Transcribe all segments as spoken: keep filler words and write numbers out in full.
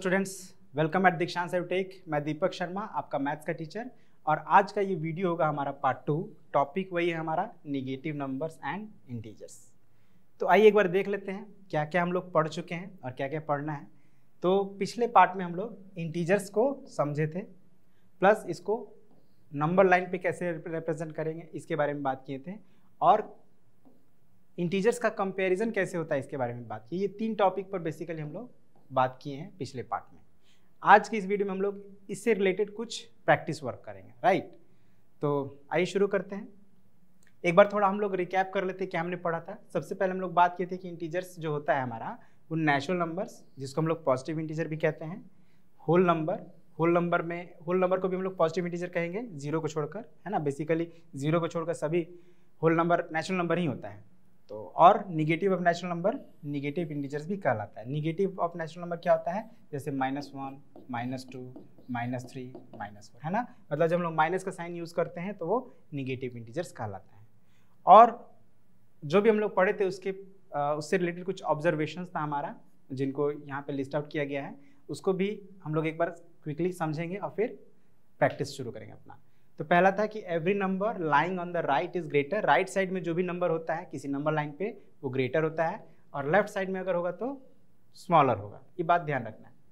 Students, welcome at Dikshant edutech. मैं दीपक शर्मा, आपका maths का टीचर। और आज का ये वीडियो होगा हमारा पार्ट टू। टॉपिक वही है हमारा नेगेटिव नंबर्स एंड इंटीजर्स। तो आइए एक बार देख लेते हैं क्या क्या हम लोग पढ़ चुके हैं और क्या क्या पढ़ना है। तो पिछले पार्ट में हम लोग इंटीजर्स को समझे थे, प्लस इसको नंबर लाइन पे कैसे रिप्रेजेंट करेंगे इसके बारे में बात किए थे, और इंटीजर्स का कंपैरिजन कैसे होता है इसके बारे में बात की। ये तीन टॉपिक पर बेसिकली हम लोग बात किए हैं पिछले पार्ट में। आज की इस वीडियो में हम लोग इससे रिलेटेड कुछ प्रैक्टिस वर्क करेंगे, राइट। तो आइए शुरू करते हैं। एक बार थोड़ा हम लोग रिकैप कर लेते हैं क्या हमने पढ़ा था। सबसे पहले हम लोग बात किए थे कि इंटीजर्स जो होता है हमारा वो नेचुरल नंबर्स, जिसको हम लोग पॉजिटिव इंटीजर भी कहते हैं। होल नंबर, होल नंबर में होल नंबर को भी हम लोग पॉजिटिव इंटीजर कहेंगे, जीरो को छोड़कर, है ना। बेसिकली जीरो को छोड़कर सभी होल नंबर नेचुरल नंबर ही होता है। तो और negative of natural number negative integers भी कहलाता है। निगेटिव ऑफ नेचुरल नंबर क्या होता है, जैसे minus one, minus two, minus three, minus four, है ना। मतलब जब हम लोग माइनस का साइन यूज करते हैं तो वो निगेटिव इंटीजर्स कहलाता है। और जो भी हम लोग पढ़े थे उसके आ, उससे रिलेटेड कुछ ऑब्जर्वेशंस था हमारा, जिनको यहाँ पे लिस्ट आउट किया गया है। उसको भी हम लोग एक बार क्विकली समझेंगे और फिर प्रैक्टिस शुरू करेंगे अपना। तो पहला था कि every number lying on the right is greater. Right side में जो भी नंबर होता है किसी नंबर लाइन पे वो ग्रेटर होता है, और लेफ्ट साइड में अगर होगा तो स्मॉलर होगा। ये बात ध्यान रखना है।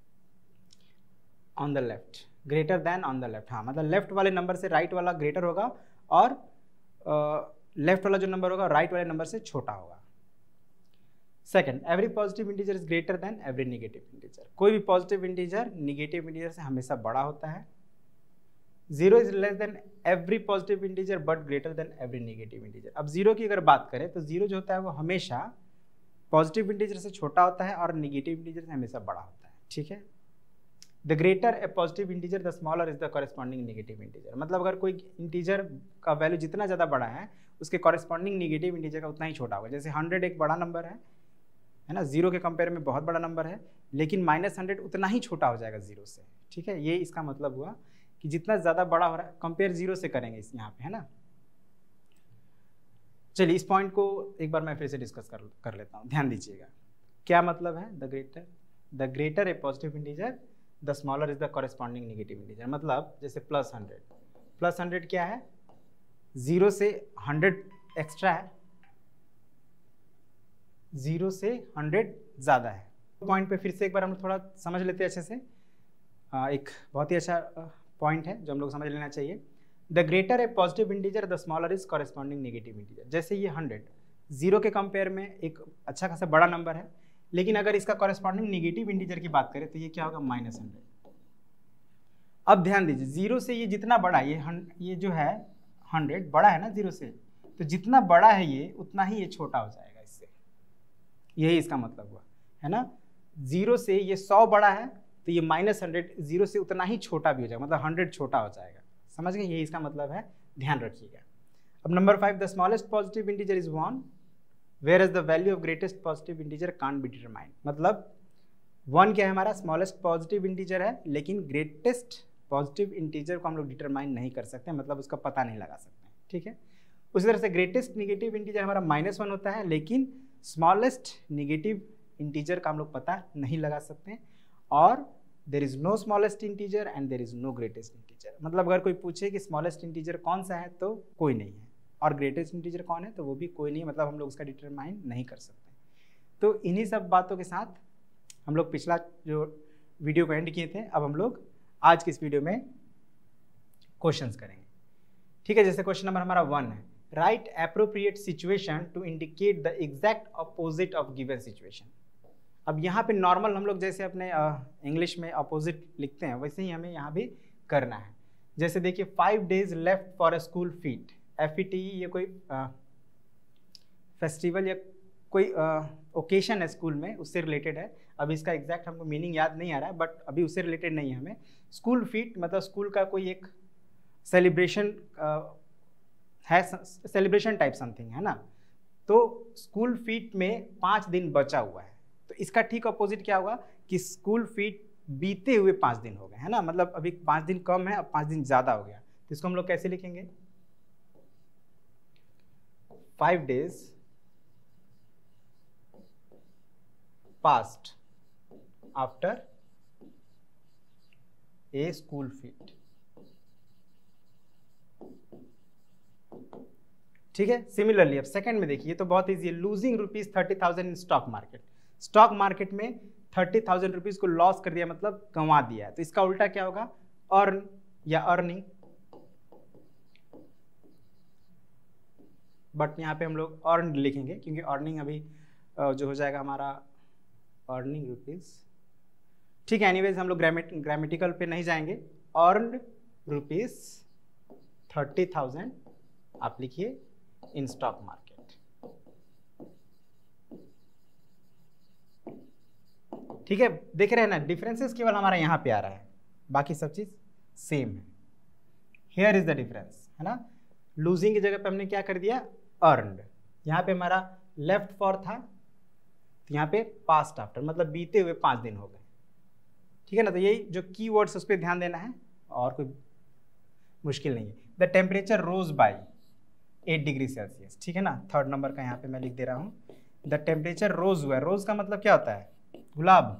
On the left greater than on the left, हाँ मतलब लेफ्ट वाले नंबर से राइट वाला ग्रेटर होगा, और लेफ्ट uh, वाला जो नंबर होगा राइट वाले नंबर से छोटा होगा। Second, every positive integer is greater than every negative integer. कोई भी पॉजिटिव इंटीजर नेगेटिव इंटीजर से हमेशा बड़ा होता है। Zero is less than every positive integer but greater than every negative integer. अब जीरो की अगर बात करें तो जीरो जो होता है वो हमेशा पॉजिटिव इंटीजर से छोटा होता है और नेगेटिव इंटीजर से हमेशा बड़ा होता है, ठीक है। The greater a positive integer the smaller is the corresponding negative integer. मतलब अगर कोई इंटीजर का वैल्यू जितना ज़्यादा बड़ा है उसके कॉरेस्पॉन्डिंग नेगेटिव इंटीजर का उतना ही छोटा होगा। जैसे हंड्रेड एक बड़ा नंबर है है ना, जीरो के कंपेयर में बहुत बड़ा नंबर है, लेकिन माइनस हंड्रेड उतना ही छोटा हो जाएगा जीरो से, ठीक है। ये इसका मतलब हुआ कि जितना ज़्यादा बड़ा हो रहा है कंपेयर जीरो से करेंगे इस यहाँ पे, है ना। चलिए इस पॉइंट को एक बार मैं फिर से डिस्कस कर कर लेता हूँ, ध्यान दीजिएगा। क्या मतलब है the greater the greater a positive integer the smaller is the corresponding negative integer. मतलब जैसे प्लस हंड्रेड, प्लस हंड्रेड क्या है, जीरो से हंड्रेड एक्स्ट्रा है, जीरो से हंड्रेड ज़्यादा है। पॉइंट पे फिर से एक बार हम थोड़ा समझ लेते हैं अच्छे से। आ, एक बहुत ही अच्छा पॉइंट है जो हम लोग समझ लेना चाहिए। The greater a positive integer the smaller is corresponding negative integer. जैसे ये हंड्रेड जीरो के कंपेयर में एक अच्छा खासा बड़ा नंबर है, लेकिन अगर इसका कॉरेस्पॉन्डिंग नेगेटिव इंटीजर की बात करें तो ये क्या होगा, माइनस हंड्रेड। अब ध्यान दीजिए, जीरो से ये जितना बड़ा, ये ये जो है हंड्रेड बड़ा है ना जीरो से, तो जितना बड़ा है ये उतना ही ये छोटा हो जाएगा इससे। यही इसका मतलब हुआ, है ना। जीरो से ये सौ बड़ा है तो ये माइनस हंड्रेड जीरो से उतना ही छोटा भी हो जाएगा, मतलब हंड्रेड छोटा हो जाएगा। समझ गए, यही इसका मतलब है, ध्यान रखिएगा। अब number five, the smallest positive integer is one where is the value of greatest positive integer can't be determined. मतलब वन क्या है, हमारा स्मॉलेस्ट पॉजिटिव इंटीजर है, लेकिन ग्रेटेस्ट पॉजिटिव इंटीजर को हम लोग डिटरमाइन नहीं कर सकते, मतलब उसका पता नहीं लगा सकते, ठीक है। उसी तरह से ग्रेटेस्ट नेगेटिव इंटीजर हमारा माइनस वन होता है, लेकिन स्मॉलेस्ट नेगेटिव इंटीजर का हम लोग पता नहीं लगा सकते। और there is no smallest integer and there is no greatest integer. मतलब अगर कोई पूछे कि स्मॉलेस्ट इंटीजर कौन सा है तो कोई नहीं है, और ग्रेटेस्ट इंटीजर कौन है तो वो भी कोई नहीं है, मतलब हम लोग उसका डिटरमाइन नहीं कर सकते। तो इन्हीं सब बातों के साथ हम लोग पिछला जो वीडियो को एंड किए थे, अब हम लोग आज की इस वीडियो में क्वेश्चंस करेंगे, ठीक है। जैसे क्वेश्चन नंबर हमारा वन है, write appropriate situation to indicate the exact opposite of given situation. अब यहाँ पे नॉर्मल हम लोग जैसे अपने इंग्लिश में अपोजिट लिखते हैं वैसे ही हमें यहाँ भी करना है। जैसे देखिए, five days left for a school fete. F E T ये कोई फेस्टिवल या कोई ओकेशन है स्कूल में, उससे रिलेटेड है। अब इसका एग्जैक्ट हमको मीनिंग याद नहीं आ रहा है, बट अभी उससे रिलेटेड नहीं है हमें। स्कूल फीट मतलब स्कूल का कोई एक सेलिब्रेशन है, सेलिब्रेशन टाइप समथिंग, है ना। तो स्कूल फीट में पाँच दिन बचा हुआ है, तो इसका ठीक अपोजिट क्या होगा कि स्कूल फीट बीते हुए पाँच दिन हो गए, है ना। मतलब अभी पाँच दिन कम है, अब पाँच दिन ज़्यादा हो गया, तो इसको हम लोग कैसे लिखेंगे, five days past after a school fee. ठीक है, सिमिलरली अब सेकंड में देखिए, तो बहुत इजी है, losing rupees thirty thousand in stock market. Stock market में थर्टी थाउजेंड रुपीज को लॉस कर दिया, मतलब गंवा दिया है, तो इसका उल्टा क्या होगा, अर्न या अर्निंग। बट यहाँ पे हम लोग अर्न लिखेंगे क्योंकि अर्निंग अभी जो हो जाएगा हमारा अर्निंग रुपीज। ठीक है, एनीवेज हम लोग ग्रामेट ग्रामेटिकल पे नहीं जाएंगे। अर्न रुपीज थर्टी थाउजेंड आप लिखिए इन स्टॉक मार्केट। ठीक है, देख रहे हैं ना, डिफरेंसेस केवल हमारा यहाँ पे आ रहा है, बाकी सब चीज सेम है। हियर इज द डिफरेंस, है ना। लूजिंग की जगह पे हमने क्या कर दिया, अर्नड। यहाँ पे हमारा लेफ्ट फॉर था, तो यहाँ पे पास्ट आफ्टर, मतलब बीते हुए पांच दिन हो गए। ठीक है ना, तो यही जो की वर्ड्स उस पर ध्यान देना है, और कोई मुश्किल नहीं है। The temperature rose by eight degree Celsius. ठीक है ना, थर्ड नंबर का यहाँ पे मैं लिख दे रहा हूँ, द टेम्परेचर रोज हुआ है। रोज का मतलब क्या होता है, गुलाब,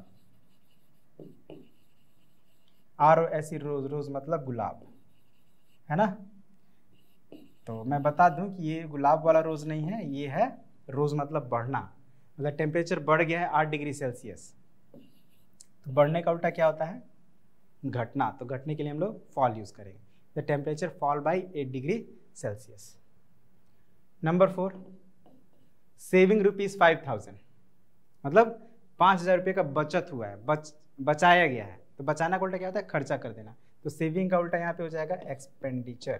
आर ओ एस ई रोज, रोज मतलब गुलाब, है ना। तो मैं बता दूं कि ये गुलाब वाला रोज नहीं है, ये है रोज मतलब बढ़ना, मतलब टेम्परेचर बढ़ गया है आठ डिग्री सेल्सियस। तो बढ़ने का उल्टा क्या होता है, घटना। तो घटने के लिए हम लोग फॉल यूज करेंगे, the temperature fall by eight degree Celsius. Number four, saving rupees five thousand, मतलब पाँच हजार रुपये का बचत हुआ है, बच बचाया गया है। तो बचाना का उल्टा क्या होता है, खर्चा कर देना। तो सेविंग का उल्टा यहाँ पे हो जाएगा एक्सपेंडिचर।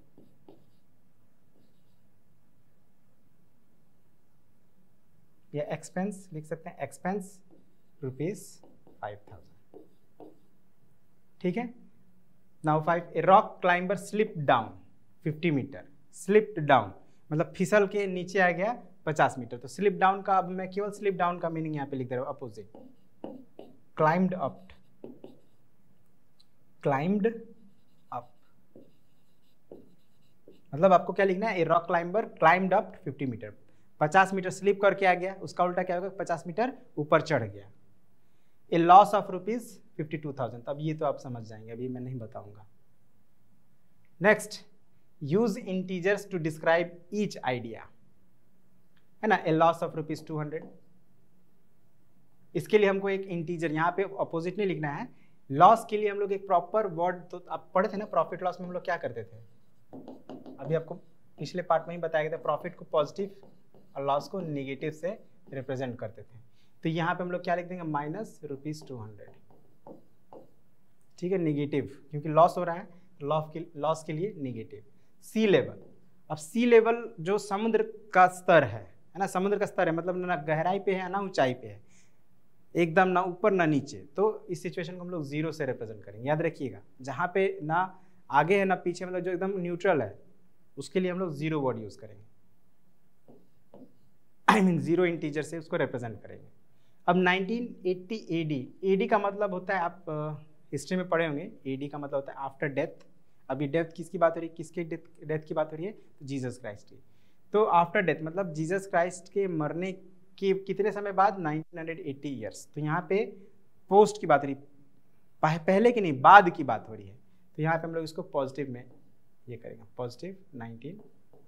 या एक्सपेंस लिख सकते हैं, एक्सपेंस रुपीज फाइव थाउजेंड। ठीक है, now five, a rock climber slip down fifty metre. Slipped down मतलब फिसल के नीचे आ गया पचास मीटर। तो स्लिप डाउन का, अब मैं केवल स्लिप डाउन का मीनिंग यहाँ पे लिख दे रहा हूँ, opposite. Climbed up, climbed up मतलब आपको क्या लिखना है, a rock climber climbed up fifty metre. पचास मीटर स्लिप करके आ गया, उसका उल्टा क्या होगा, पचास मीटर ऊपर चढ़ गया। A loss of rupees fifty two thousand. अब ये तो आप समझ जाएंगे, अभी मैं नहीं बताऊंगा। Next, use integers to describe each idea, है ना। A loss of rupees two hundred, इसके लिए हमको एक इंटीजर, यहाँ पे अपोजिट नहीं लिखना है। लॉस के लिए हम लोग एक प्रॉपर वर्ड, तो आप पढ़े थे ना प्रॉफिट लॉस में हम लोग क्या करते थे, अभी आपको पिछले पार्ट में ही बताया गया था, प्रॉफिट को पॉजिटिव और लॉस को नेगेटिव से रिप्रेजेंट करते थे। तो यहाँ पे हम लोग क्या लिख देंगे, माइनस रुपीज टू हंड्रेड। ठीक है, नेगेटिव, क्योंकि लॉस हो रहा है, लॉस के लॉस के लिए नेगेटिव। सी लेवल, अब सी लेवल जो समुद्र का स्तर है, है ना, समुद्र का स्तर है, मतलब ना गहराई पे है ना ऊंचाई पे है, एकदम ना ऊपर ना नीचे। तो इस सिचुएशन को हम लोग जीरो से रिप्रेजेंट करेंगे। याद रखिएगा, जहाँ पे ना आगे है ना पीछे, मतलब जो एकदम न्यूट्रल है, उसके लिए हम लोग जीरो वर्ड यूज करेंगे, आई मीन जीरो इंटीजर से उसको रिप्रेजेंट करेंगे। अब नाइनटीन एटी एडी, एडी का मतलब होता है, आप हिस्ट्री में पढ़े होंगे, एडी का मतलब होता है आफ्टर डेथ। अभी डेथ किसकी बात हो रही है, किसके डेथ डेथ की बात हो रही है, तो जीसस क्राइस्ट की। तो आफ्टर डेथ मतलब जीसस क्राइस्ट के मरने के कितने समय बाद, नाइनटीन एटी ईयर्स। तो यहाँ पे पोस्ट की बात हो रही है, पहले की नहीं, बाद की बात हो रही है। तो यहाँ पे हम लोग इसको पॉजिटिव में ये करेंगे, पॉजिटिव नाइनटीन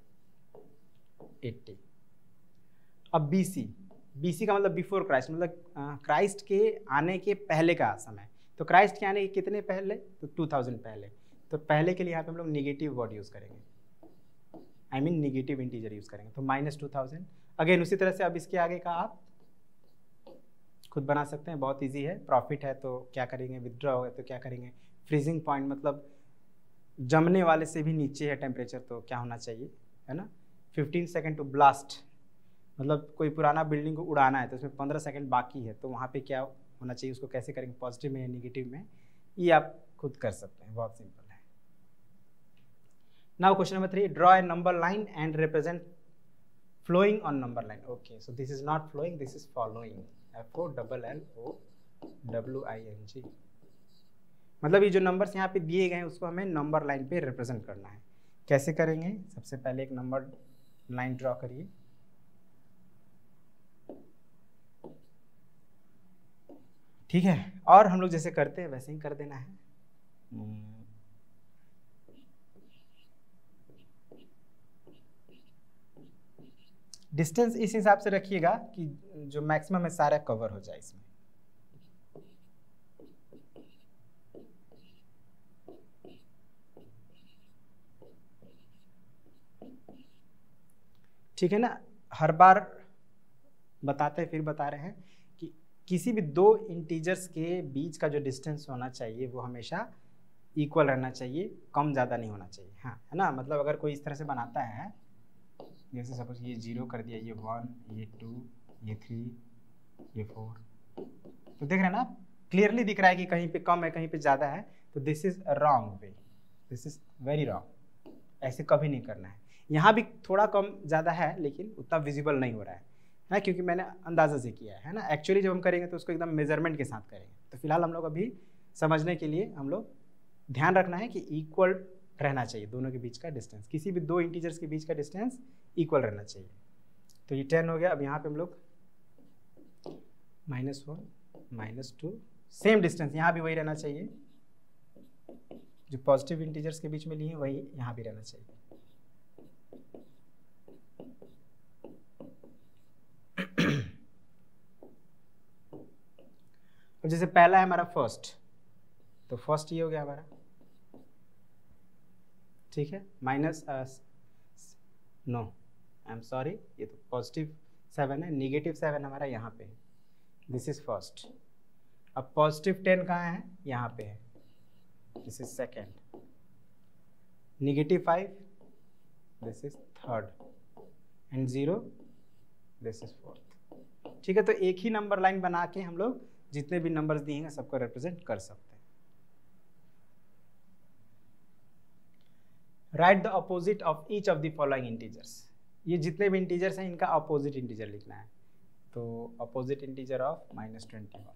एटी। अब बीसी, बीसी का मतलब बिफोर क्राइस्ट, मतलब क्राइस्ट के आने के पहले का समय। तो क्राइस्ट के आने के कितने पहले, तो टू थाउजेंड पहले। तो पहले के लिए यहाँ पे हम लोग निगेटिव वर्ड यूज करेंगे, I mean negative integer use करेंगे। तो माइनस टू थाउजेंड। अगेन उसी तरह से अब इसके आगे का आप खुद बना सकते हैं, बहुत इजी है। प्रॉफिट है तो क्या करेंगे, विथड्रॉ है तो क्या करेंगे, फ्रीजिंग पॉइंट मतलब जमने वाले से भी नीचे है टेम्परेचर, तो क्या होना चाहिए, है ना। फिफ्टीन सेकेंड टू ब्लास्ट, मतलब कोई पुराना बिल्डिंग को उड़ाना है तो उसमें पंद्रह सेकंड बाकी है, तो वहाँ पे क्या होना चाहिए, उसको कैसे करेंगे, पॉजिटिव में या निगेटिव में, ये आप खुद कर सकते हैं, बहुत सिंपल है। Now question number three, draw a number line and represent flowing on number line. Okay, so this is not flowing, this is following, F O double L O W I N G. मतलब ये जो numbers यहाँ पे दिए गए हैं उसको हमें नंबर लाइन पे रिप्रेजेंट करना है। कैसे करेंगे, सबसे पहले एक नंबर लाइन ड्रॉ करिए। ठीक है, और हम लोग जैसे करते हैं वैसे ही कर देना है। डिस्टेंस इस हिसाब से रखिएगा कि जो मैक्सिमम है सारा कवर हो जाए इसमें। ठीक है ना, हर बार बताते फिर बता रहे हैं कि किसी भी दो इंटीजर्स के बीच का जो डिस्टेंस होना चाहिए वो हमेशा इक्वल रहना चाहिए, कम ज़्यादा नहीं होना चाहिए। हाँ है ना, मतलब अगर कोई इस तरह से बनाता है, जैसे सपोज ये जीरो कर दिया, ये वन, ये टू, ये थ्री, ये फोर, तो देख रहे हैं ना, क्लियरली दिख रहा है कि कहीं पे कम है कहीं पे ज़्यादा है, तो this is wrong way, this is very wrong, ऐसे कभी नहीं करना है। यहाँ भी थोड़ा कम ज़्यादा है लेकिन उतना विजिबल नहीं हो रहा है ना, क्योंकि मैंने अंदाज़ा से किया है ना। एक्चुअली जब हम करेंगे तो उसको एकदम मेजरमेंट के साथ करेंगे। तो फिलहाल हम लोग अभी समझने के लिए हम लोग ध्यान रखना है कि इक्वल रहना चाहिए दोनों के बीच का डिस्टेंस, किसी भी दो इंटीजर्स के बीच का डिस्टेंस इक्वल रहना चाहिए। तो ये टेन हो गया। अब यहाँ पे हम लोग minus one, minus two, same distance यहाँ भी वही रहना चाहिए, जो पॉजिटिव इंटीजर्स के बीच में लिए वही यहाँ भी रहना चाहिए। अब जैसे पहला है हमारा फर्स्ट, तो फर्स्ट ये हो गया हमारा, ठीक है, minus no I am sorry, ये तो पॉजिटिव सेवन है, निगेटिव सेवन हमारा यहाँ पे है, दिस इज फर्स्ट। अब पॉजिटिव टेन कहाँ है, यहाँ पे है, this is second. Negative five, this is third, and zero, this is fourth. ठीक है, तो एक ही नंबर लाइन बना के हम लोग जितने भी नंबर्स दिए हैं सबको रिप्रेजेंट कर सकते हैं। Write the opposite of each of the following integers, ये जितने भी इंटीजर्स हैं इनका अपोजिट इंटीजर लिखना है। तो opposite integer of minus twenty one,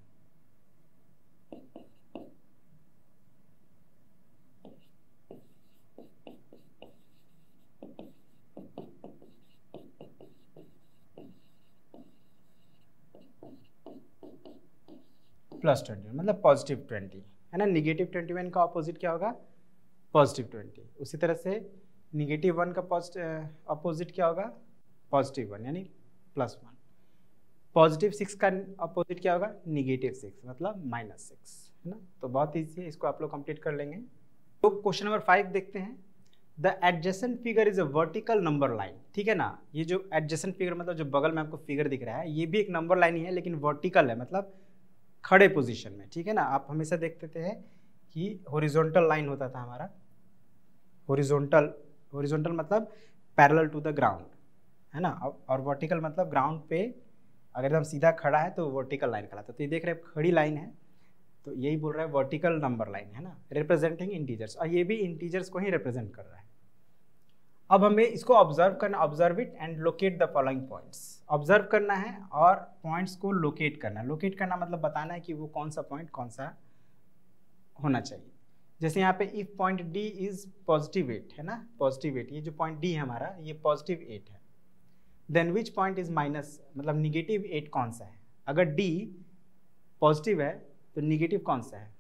plus twenty one मतलब पॉजिटिव ट्वेंटी है ना। निगेटिव ट्वेंटी वन का अपोजिट क्या होगा, पॉजिटिव ट्वेंटी। उसी तरह से निगेटिव वन का अपोजिट क्या होगा, पॉजिटिव वन यानी प्लस वन। पॉजिटिव सिक्स का अपोजिट क्या होगा, निगेटिव सिक्स मतलब माइनस सिक्स, है ना। तो बहुत ईजी है, इसको आप लोग कंप्लीट कर लेंगे। तो क्वेश्चन नंबर फाइव देखते हैं। The adjacent figure is a vertical number line, ठीक है ना। ये जो एडजेसेंट फिगर मतलब जो बगल में आपको फिगर दिख रहा है, ये भी एक नंबर लाइन ही है लेकिन वर्टिकल है, मतलब खड़े पोजीशन में, ठीक है ना। आप हमेशा देखते थे कि हॉरिजॉन्टल लाइन होता था हमारा, हॉरिजॉन्टल, हॉरिजॉन्टल मतलब पैरेलल टू द ग्राउंड, है ना। और वर्टिकल मतलब ग्राउंड पे अगर एकदम सीधा खड़ा है तो वर्टिकल लाइन कहलाता है। तो ये देख रहे हैं खड़ी लाइन है, तो यही बोल रहा है वर्टिकल नंबर लाइन, है ना, रिप्रेजेंटिंग इंटीजर्स, और ये भी इंटीजर्स को ही रिप्रेजेंट कर रहा है। अब हमें इसको ऑब्जर्व करना, observe it and locate the following points. Observe करना है और पॉइंट्स को लोकेट करना है। लोकेट करना मतलब बताना है कि वो कौन सा पॉइंट कौन सा होना चाहिए। जैसे यहाँ पे if point D is positive eight, है ना, पॉजिटिव एट, ये जो पॉइंट डी है हमारा ये पॉजिटिव एट है, then which point is minus मतलब निगेटिव एट कौन सा है। अगर डी पॉजिटिव है तो निगेटिव कौन सा है,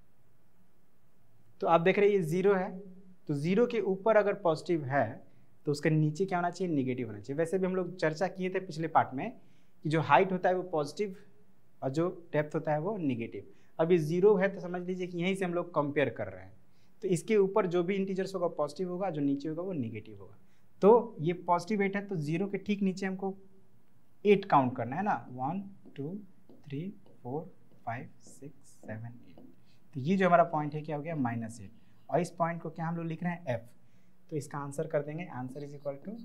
तो आप देख रहे हैं ये जीरो है, तो जीरो के ऊपर अगर पॉजिटिव है तो उसके नीचे क्या होना चाहिए, निगेटिव होना चाहिए। वैसे भी हम लोग चर्चा किए थे पिछले पार्ट में कि जो हाइट होता है वो पॉजिटिव और जो डेप्थ होता है वो निगेटिव। अब ये जीरो है तो समझ लीजिए कि यहीं से हम लोग कंपेयर कर रहे हैं, तो इसके ऊपर जो भी इंटीजर्स होगा पॉजिटिव होगा, जो नीचे होगा वो निगेटिव होगा। तो ये पॉजिटिव एट है तो जीरो के ठीक नीचे हमको एट काउंट करना है ना, one two three four five six seven eight. तो ये जो हमारा पॉइंट है क्या हो गया, माइनस एट, और इस पॉइंट को क्या हम लोग लिख रहे हैं, एफ। तो इसका आंसर कर देंगे, answer is equal to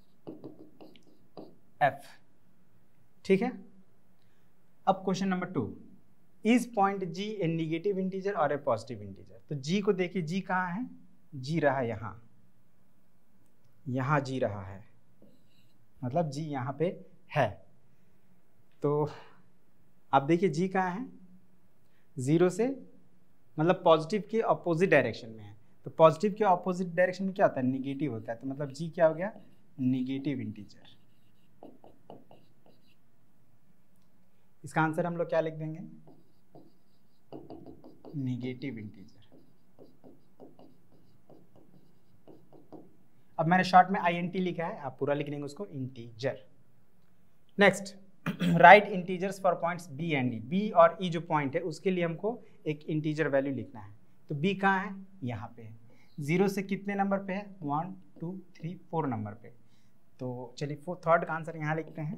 F, ठीक है। अब question number two, is point G a negative integer और ए पॉजिटिव इंटीजर। तो जी को देखिए, जी कहाँ है, जी रहा है यहाँ, यहाँ जी रहा है, मतलब जी यहाँ पे है। तो आप देखिए जी कहाँ है, जीरो से मतलब पॉजिटिव के अपोजिट डायरेक्शन में है। तो पॉजिटिव के अपोजिट डायरेक्शन में क्या होता है, निगेटिव होता है। तो मतलब जी क्या हो गया, निगेटिव इंटीजर। इसका आंसर हम लोग क्या लिख देंगे, निगेटिव इंटीजर। अब मैंने शॉर्ट में आई एन टी लिखा है, आप पूरा लिख लेंगे उसको, integer. Next, write integers for points B and E. B और ई जो पॉइंट है उसके लिए हमको एक इंटीजर वैल्यू लिखना है। तो बी कहाँ है? यहाँ पे है। जीरो से कितने नंबर पे है? One two three four number पे। तो चलिए फोर थर्ड का आंसर यहाँ लिखते हैं।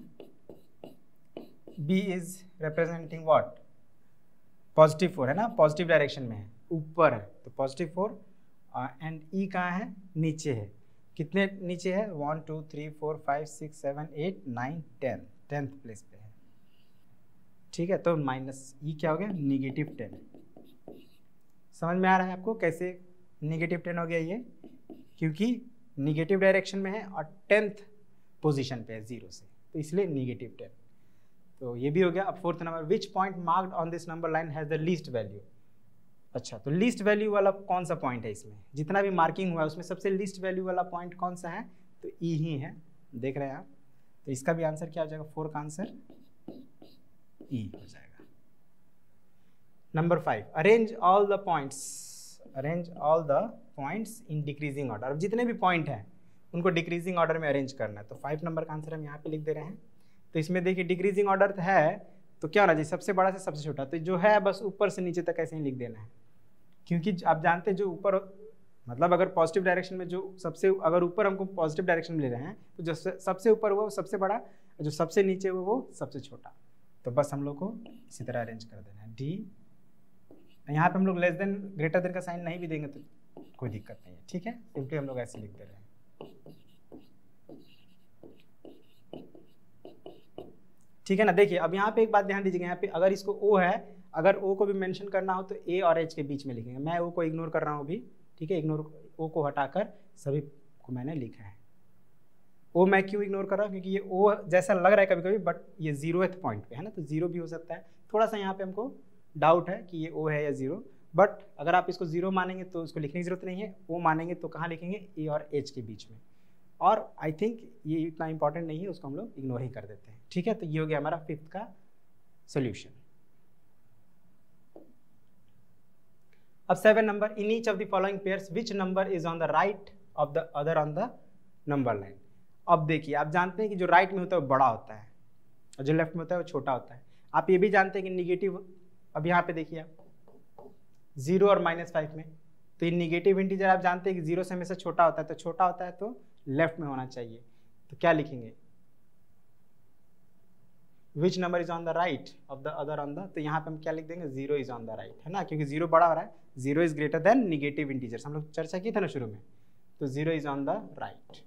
B is representing what? Positive four है ना, पॉजिटिव डायरेक्शन में है, ऊपर है, तो पॉजिटिव फोर। एंड ई कहाँ है? नीचे है। कितने नीचे है? One two three four five six seven eight nine ten, tenth place पे है। ठीक है, तो माइनस ई क्या हो गया? Negative ten. समझ में आ रहा है आपको कैसे निगेटिव टेन हो गया ये? क्योंकि निगेटिव डायरेक्शन में है और टेंथ पोजीशन पे है जीरो से, तो इसलिए निगेटिव टेन। तो ये भी हो गया। अब fourth number, which point marked on this number line has the least value. अच्छा, तो लीस्ट वैल्यू वाला कौन सा पॉइंट है इसमें? जितना भी मार्किंग हुआ है उसमें सबसे लीस्ट वैल्यू वाला पॉइंट कौन सा है? तो ई ही है, देख रहे हैं आप। तो इसका भी आंसर क्या हो जाएगा? फोर का आंसर ई हो जाएगा। Number five, arrange all the points, arrange all the points in decreasing order. अब जितने भी पॉइंट हैं उनको डिक्रीजिंग ऑर्डर में अरेंज करना है। तो फाइव नंबर का आंसर हम यहाँ पे लिख दे रहे हैं। तो इसमें देखिए डिक्रीजिंग ऑर्डर है, तो क्या होना चाहिए? सबसे बड़ा से सबसे छोटा। तो जो है बस ऊपर से नीचे तक ऐसे ही लिख देना है, क्योंकि आप जानते हैं जो ऊपर, मतलब अगर पॉजिटिव डायरेक्शन में जो सबसे, अगर ऊपर हमको पॉजिटिव डायरेक्शन में ले रहे हैं तो जो सबसे ऊपर हुआ वो सबसे बड़ा, जो सबसे नीचे हुआ वो सबसे छोटा। तो बस हम लोग को इसी तरह अरेंज कर देना है। डी, यहाँ पे हम लोग लेस देन ग्रेटर देन का साइन नहीं भी देंगे तो कोई दिक्कत नहीं है। ठीक है, सिंपली हम लोग ऐसे लिख दे रहे हैं। ठीक है ना। देखिए अब यहाँ पे एक बात ध्यान दीजिएगा, यहाँ पे अगर इसको ओ है, अगर ओ को भी मेंशन करना हो तो ए और एच के बीच में लिखेंगे। मैं ओ को इग्नोर कर रहा हूँ अभी, ठीक है, इग्नोर ओ को हटाकर सभी को मैंने लिखा है। ओ मैं क्यों इग्नोर कर रहा हूँ? क्योंकि ये ओ जैसा लग रहा है कभी कभी, बट ये जीरोथ पॉइंट पे है ना, तो जीरो भी हो सकता है। थोड़ा सा यहाँ पे हमको डाउट है कि ये ओ है या जीरो, बट अगर आप इसको जीरो मानेंगे तो उसको लिखने की जरूरत नहीं है। ओ मानेंगे तो कहाँ लिखेंगे? ए और एच के बीच में। और आई थिंक ये इतना इंपॉर्टेंट नहीं है, उसको हम लोग इग्नोर ही कर देते हैं। ठीक है, तो ये हो गया हमारा फिफ्थ का सोल्यूशन। अब seven number, in each of the following pairs which number is on the right of the other on the number line. अब देखिए आप जानते हैं कि जो राइट में होता है वो बड़ा होता है और जो लेफ्ट में होता है वो छोटा होता है। आप ये भी जानते हैं कि निगेटिव, अब यहाँ पे देखिए आप जीरो और माइनस फाइव में, तो ये निगेटिव इंटीजर आप जानते हैं कि जीरो से हमेशा छोटा होता है, तो छोटा होता है तो लेफ्ट में होना चाहिए। तो क्या लिखेंगे? Which number is on the right of the other on the, तो यहाँ पे हम क्या लिख देंगे? Zero is on the right, है ना, क्योंकि जीरो बड़ा हो रहा है। Zero is greater than negative integers, हम लोग चर्चा की था ना शुरू में। तो zero is on the right.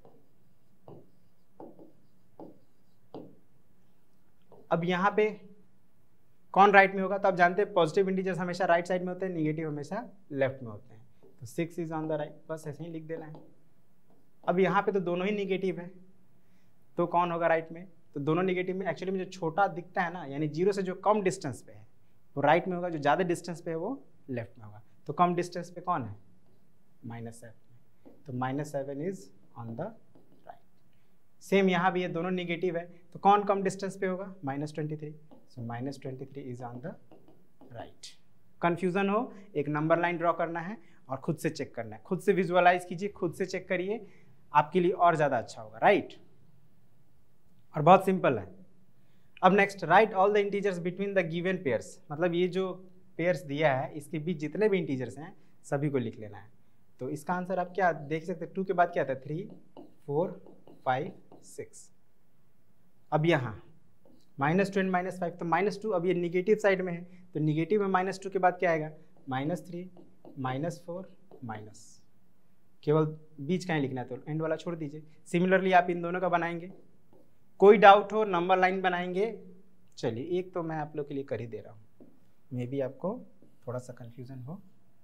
अब यहाँ पे कौन राइट में होगा? तो आप जानते हैं पॉजिटिव इंटीजर्स हमेशा राइट साइड में होते हैं, निगेटिव हमेशा लेफ्ट में होते हैं। तो six is on the right, बस ऐसे ही लिख देना है। अब यहाँ पे तो दोनों ही निगेटिव है, तो कौन होगा राइट में? तो दोनों निगेटिव में एक्चुअली में जो छोटा दिखता है ना, यानी जीरो से जो कम डिस्टेंस पे है वो राइट में होगा, जो ज़्यादा डिस्टेंस पे है वो लेफ्ट में होगा। तो कम डिस्टेंस पे कौन है? Minus seven. तो minus seven is on the right. Same यहाँ भी ये दोनों निगेटिव है, तो कौन कम डिस्टेंस पे होगा? Minus twenty three. So minus twenty three is on the right. Confusion हो, एक नंबर लाइन ड्रॉ करना है और खुद से चेक करना है, खुद से विजुअलाइज कीजिए, खुद से चेक करिए, आपके लिए और ज़्यादा अच्छा होगा, राइट। और बहुत सिंपल है। अब next, write all the integers between the given pairs, मतलब ये जो पेयर्स दिया है इसके बीच जितने भी इंटीजर्स हैं सभी को लिख लेना है। तो इसका आंसर आप क्या देख सकते हैं? टू के बाद क्या आता है? Three, four, five, six. अब यहाँ minus two and minus five, तो माइनस टू अब ये निगेटिव साइड में है, तो निगेटिव में माइनस टू के बाद क्या आएगा? Minus three, minus four, minus, केवल बीच का ही लिखना है, तो एंड वाला छोड़ दीजिए। सिमिलरली आप इन दोनों का बनाएंगे। कोई डाउट हो नंबर लाइन बनाएंगे। चलिए एक तो मैं आप लोग के लिए कर ही दे रहा हूँ, मे बी आपको थोड़ा सा कंफ्यूजन हो।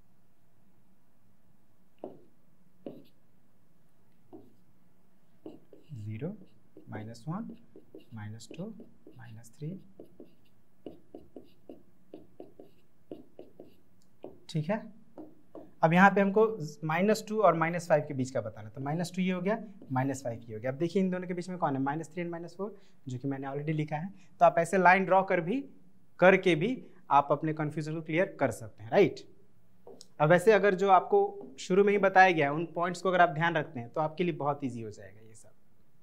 Zero, minus one, minus two, minus three, ठीक है। अब यहाँ पे हमको माइनस टू और माइनस फाइव के बीच का बताना, तो माइनस टू ये हो गया, माइनस फाइव ये हो गया। अब देखिए इन दोनों के बीच में कौन है? Minus three and minus four, जो कि मैंने ऑलरेडी लिखा है। तो आप ऐसे लाइन ड्रॉ कर भी करके भी आप अपने कन्फ्यूजन को क्लियर कर सकते हैं, राइट। अब वैसे अगर जो आपको शुरू में ही बताया गया है उन पॉइंट्स को अगर आप ध्यान रखते हैं तो आपके लिए बहुत ईजी हो जाएगा ये सब।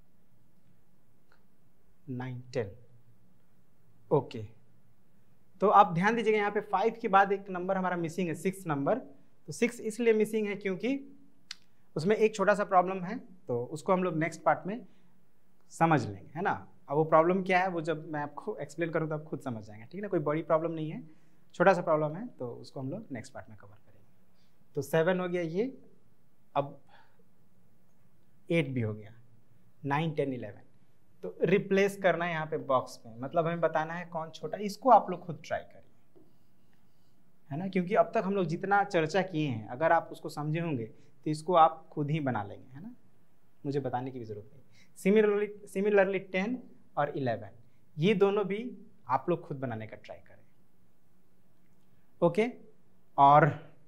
नाइन टेन ओके, तो आप ध्यान दीजिएगा यहाँ पे फाइव के बाद एक नंबर हमारा मिसिंग है, सिक्स नंबर। तो सिक्स इसलिए मिसिंग है क्योंकि उसमें एक छोटा सा प्रॉब्लम है, तो उसको हम लोग नेक्स्ट पार्ट में समझ लेंगे, है ना। अब वो प्रॉब्लम क्या है वो जब मैं आपको एक्सप्लेन करूँ तो आप खुद समझ जाएंगे, ठीक है ना। कोई बड़ी प्रॉब्लम नहीं है, छोटा सा प्रॉब्लम है, तो उसको हम लोग नेक्स्ट पार्ट में कवर करेंगे। तो सेवन हो गया ये, अब एट भी हो गया, नाइन टेन इलेवन। तो रिप्लेस करना है यहाँ पे बॉक्स में, मतलब हमें बताना है कौन छोटा। इसको आप लोग खुद ट्राई करिए, है ना, क्योंकि अब तक हम लोग जितना चर्चा किए हैं अगर आप उसको समझे होंगे तो इसको आप खुद ही बना लेंगे, है ना, मुझे बताने की भी जरूरत नहीं। सिमिलरली सिमिलरली टेन और इलेवन, ये दोनों भी आप लोग खुद बनाने का ट्राई करें, ओके। और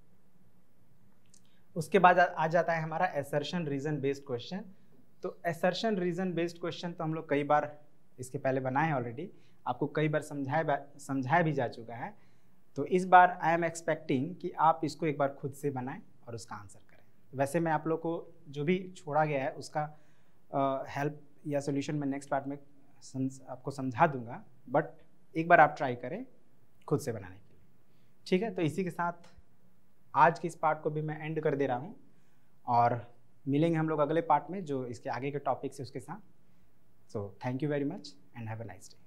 उसके बाद आ जाता है हमारा असर्शन रीजन बेस्ड क्वेश्चन। तो असर्शन रीजन बेस्ड क्वेश्चन तो हम लोग कई बार इसके पहले बनाए हैं ऑलरेडी, आपको कई बार समझाया समझाया भी जा चुका है। तो इस बार आई एम एक्सपेक्टिंग कि आप इसको एक बार खुद से बनाएं और उसका आंसर करें। वैसे मैं आप लोग को जो भी छोड़ा गया है उसका हेल्प uh, या सोल्यूशन मैं नेक्स्ट पार्ट में समझ, आपको समझा दूंगा, बट एक बार आप ट्राई करें खुद से बनाने के लिए, ठीक है। तो इसी के साथ आज के इस पार्ट को भी मैं एंड कर दे रहा हूँ और मिलेंगे हम लोग अगले पार्ट में जो इसके आगे के टॉपिक्स है उसके साथ। So thank you very much and have a nice day.